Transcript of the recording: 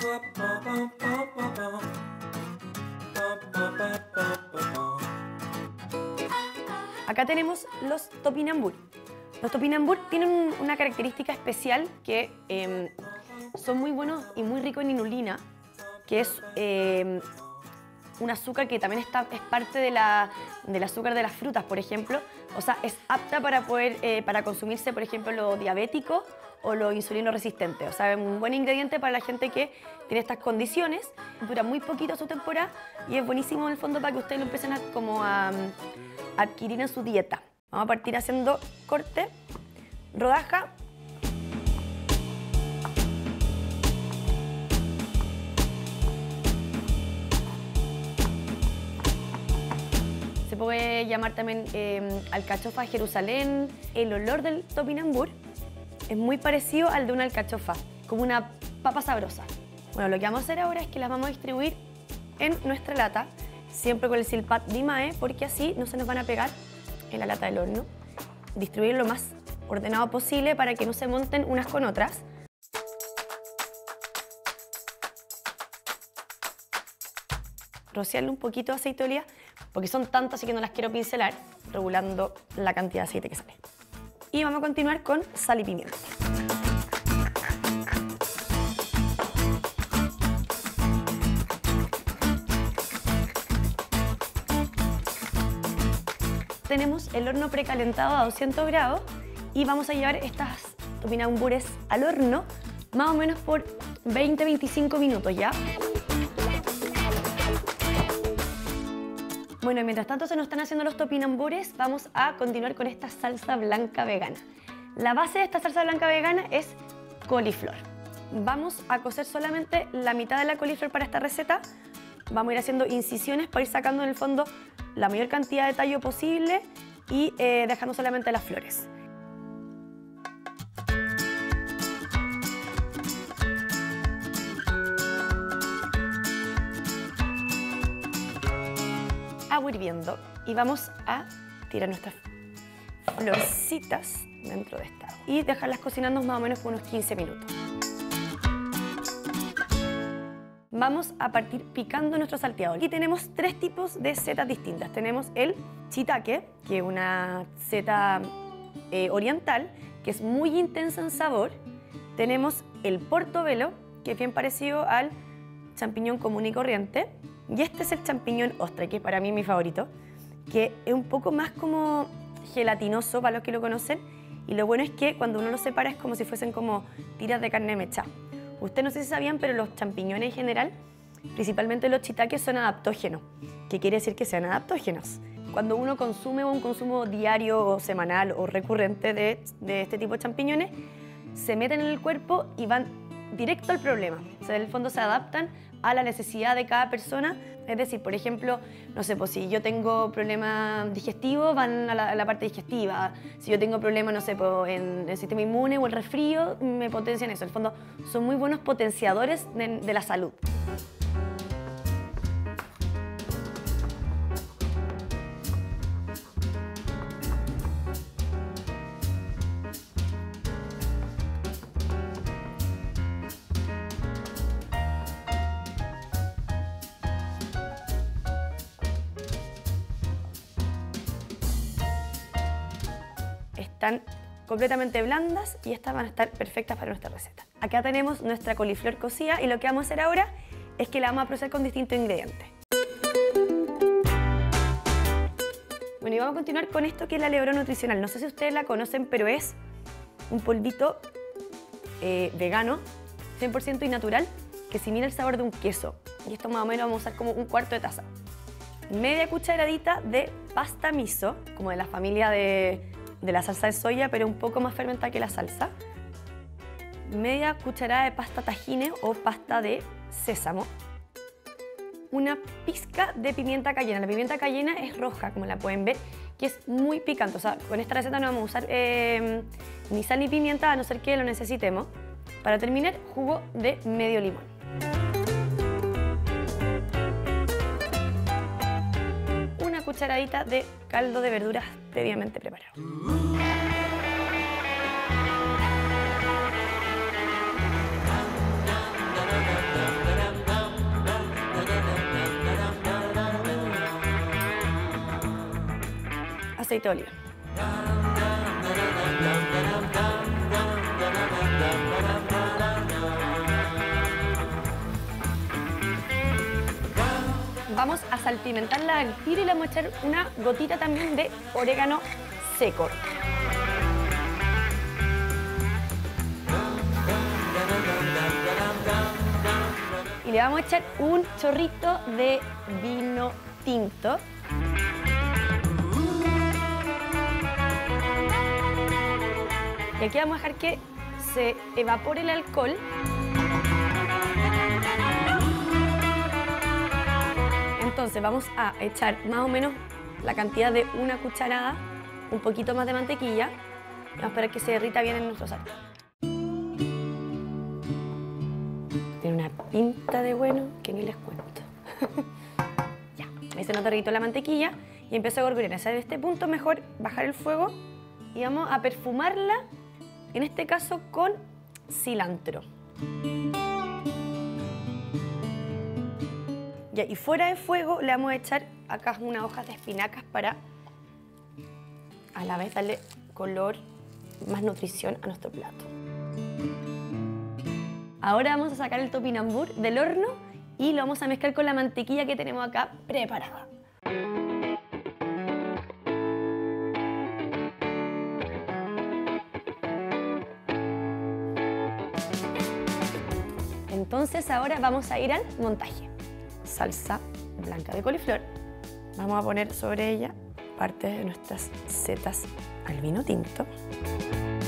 Acá tenemos los topinambur. Los topinambur tienen una característica especial que son muy buenos y muy ricos en inulina, que es un azúcar que también es parte del azúcar de las frutas, por ejemplo. O sea, es apta para consumirse, por ejemplo, los diabéticos o los insulino resistentes. O sea, es un buen ingrediente para la gente que tiene estas condiciones. Dura muy poquito su temporada y es buenísimo en el fondo para que ustedes lo empiecen a adquirir en su dieta. Vamos a partir haciendo corte, rodaja. Se puede llamar también alcachofa Jerusalén. El olor del topinambur es muy parecido al de una alcachofa, como una papa sabrosa. Bueno, lo que vamos a hacer ahora es que las vamos a distribuir en nuestra lata, siempre con el silpat Dimae, porque así no se nos van a pegar en la lata del horno. Distribuir lo más ordenado posible para que no se monten unas con otras. Rociarle un poquito de aceite de oliva, porque son tantas así que no las quiero pincelar, regulando la cantidad de aceite que sale. Y vamos a continuar con sal y pimienta. Tenemos el horno precalentado a 200 grados y vamos a llevar estas topinambures al horno más o menos por 20-25 minutos ya. Bueno, y mientras tanto se nos están haciendo los topinambures, vamos a continuar con esta salsa blanca vegana. La base de esta salsa blanca vegana es coliflor. Vamos a cocer solamente la mitad de la coliflor para esta receta. Vamos a ir haciendo incisiones para ir sacando en el fondo la mayor cantidad de tallo posible y dejando solamente las flores. Agua hirviendo y vamos a tirar nuestras florcitas dentro de esta agua y dejarlas cocinando más o menos por unos 15 minutos. Vamos a partir picando nuestro salteado. Aquí tenemos tres tipos de setas distintas. Tenemos el shiitake, que es una seta oriental, que es muy intensa en sabor. Tenemos el portobello, que es bien parecido al champiñón común y corriente. Y este es el champiñón ostra, que es para mí mi favorito, que es un poco más como gelatinoso para los que lo conocen. Y lo bueno es que cuando uno lo separa es como si fuesen como tiras de carne mechada. Ustedes no sé si sabían, pero los champiñones en general, principalmente los shiitakes, son adaptógenos. ¿Qué quiere decir que sean adaptógenos? Cuando uno consume un consumo diario o semanal o recurrente de este tipo de champiñones, se meten en el cuerpo y van directo al problema. O sea, en el fondo se adaptan a la necesidad de cada persona. Es decir, por ejemplo, no sé, pues si yo tengo problemas digestivos, van a la parte digestiva. Si yo tengo problemas, no sé, pues en el sistema inmune o el resfrío, me potencian eso. En el fondo, son muy buenos potenciadores de la salud. Están completamente blandas y estas van a estar perfectas para nuestra receta. Acá tenemos nuestra coliflor cocida y lo que vamos a hacer ahora es que la vamos a procesar con distintos ingredientes. Bueno, y vamos a continuar con esto que es la Lebrón nutricional. No sé si ustedes la conocen, pero es un polvito vegano, 100% y natural, que simila el sabor de un queso. Y esto más o menos vamos a usar como un cuarto de taza. Media cucharadita de pasta miso, como de la familia de la salsa de soya, pero un poco más fermentada que la salsa. Media cucharada de pasta tahine o pasta de sésamo. Una pizca de pimienta cayena. La pimienta cayena es roja, como la pueden ver, que es muy picante. O sea, con esta receta no vamos a usar ni sal ni pimienta, a no ser que lo necesitemos. Para terminar, jugo de medio limón. Una cucharadita de caldo de verduras previamente preparado. aceite de oliva. Vamos a salpimentarla al tiro y le vamos a echar una gotita también de orégano seco. Y le vamos a echar un chorrito de vino tinto. Y aquí vamos a dejar que se evapore el alcohol. Entonces vamos a echar más o menos la cantidad de una cucharada, un poquito más de mantequilla. Vamos a esperar que se derrita bien en nuestro sartén. Tiene una pinta de bueno que ni les cuento. Ya, ahí se nos derritó la mantequilla y empezó a gorgorear. En este punto es mejor bajar el fuego y vamos a perfumarla, en este caso con cilantro. Ya, y fuera de fuego le vamos a echar acá unas hojas de espinacas para a la vez darle color, más nutrición a nuestro plato. Ahora vamos a sacar el topinambur del horno y lo vamos a mezclar con la mantequilla que tenemos acá preparada. Entonces ahora vamos a ir al montaje. Salsa blanca de coliflor. Vamos a poner sobre ella parte de nuestras setas al vino tinto.